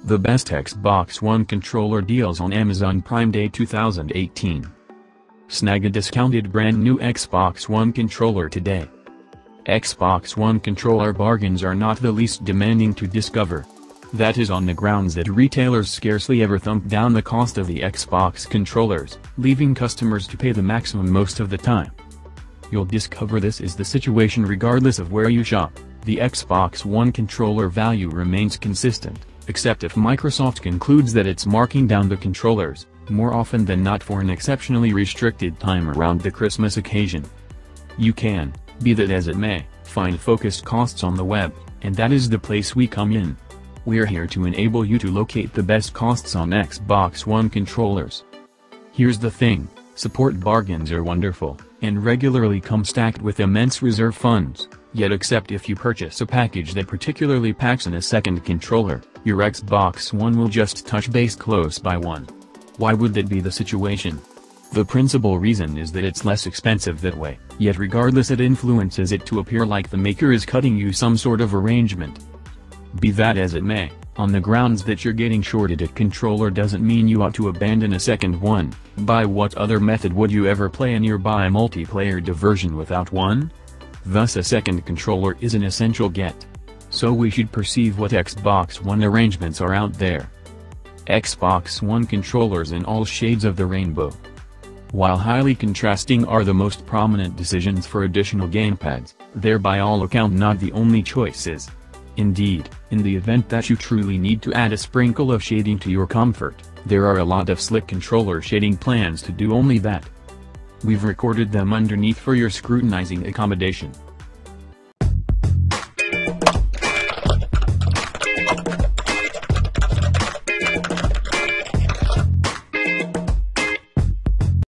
The best Xbox One controller deals on Amazon Prime Day 2018. Snag a discounted brand new Xbox One controller today. Xbox One controller bargains are not the least demanding to discover. That is on the grounds that retailers scarcely ever thump down the cost of the Xbox controllers, leaving customers to pay the maximum most of the time. You'll discover this is the situation regardless of where you shop. The Xbox One controller value remains consistent, except if Microsoft concludes that it's marking down the controllers, more often than not for an exceptionally restricted time around the Christmas occasion. You can, be that as it may, find focused costs on the web, and that is the place we come in. We're here to enable you to locate the best costs on Xbox One controllers. Here's the thing, support bargains are wonderful, and regularly come stacked with immense reserve funds, yet except if you purchase a package that particularly packs in a second controller, your Xbox One will just touch base close by one. Why would that be the situation? The principal reason is that it's less expensive that way, yet regardless it influences it to appear like the maker is cutting you some sort of arrangement. Be that as it may, on the grounds that you're getting shorted a controller doesn't mean you ought to abandon a second one. By what other method would you ever play a nearby multiplayer diversion without one? Thus a second controller is an essential get. So we should perceive what Xbox One arrangements are out there. Xbox One controllers in all shades of the rainbow. While highly contrasting are the most prominent decisions for additional gamepads, they're by all account not the only choices. Indeed, in the event that you truly need to add a sprinkle of shading to your comfort, there are a lot of slick controller shading plans to do only that. We've recorded them underneath for your scrutinizing accommodation.